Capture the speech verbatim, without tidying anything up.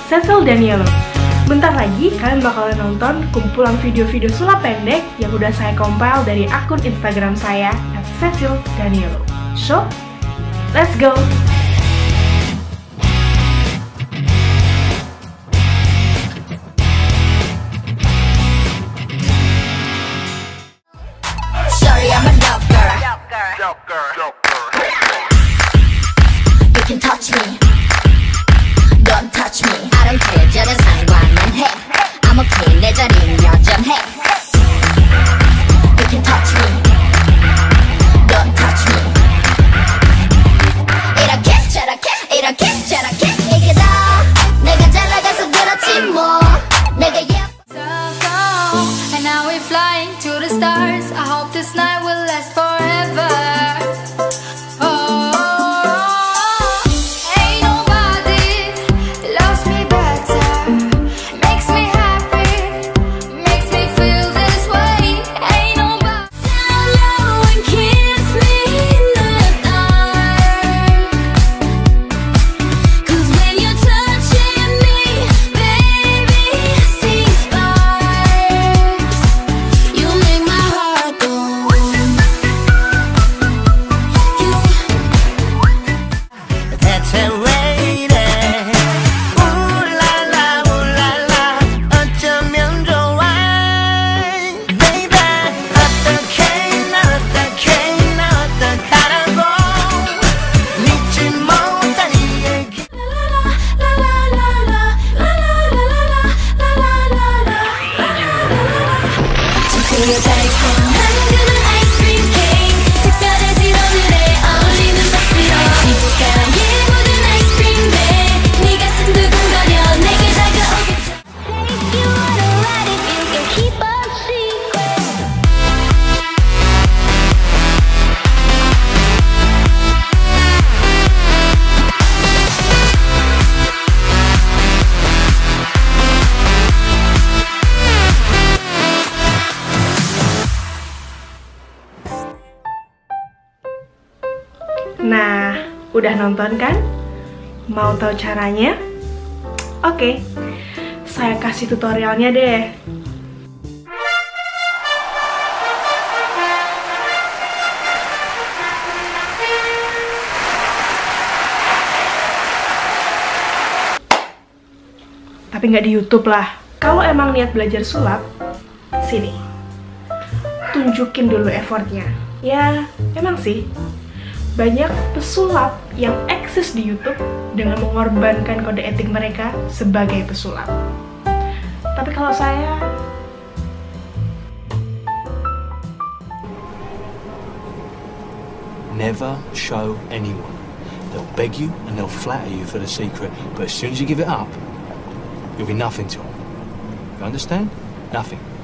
Cecil Danielo. Bentar lagi kalian bakalan nonton kumpulan video-video sulap pendek yang udah saya compile dari akun Instagram saya at Cecil Danielo. So, let's go! Sorry, I'm a dope girl. Dope girl. Dope girl. You can touch me. Don't touch me. I don't care. 전혀 상관은 해. I'm okay. 내 자리는 여전해. You can touch me. Don't touch me. 이렇게 저렇게 이렇게 저렇게 이게 다 내가 잘 나가서 그렇지 뭐. 내가 예뻐. And now we're flying to the stars. I hope this night will last forever. Nah, udah nonton kan? Mau tahu caranya? Oke, saya kasih tutorialnya deh. Tapi nggak di YouTube lah. Kalau emang niat belajar sulap, sini. Tunjukin dulu effortnya. Ya, emang sih. Banyak pesulap yang eksis di YouTube dengan mengorbankan kode etik mereka sebagai pesulap. Tapi kalau saya... Never show anyone. They'll beg you and they'll flatter you for the secret, but as soon as you give it up, you'll be nothing to them. You understand? Nothing.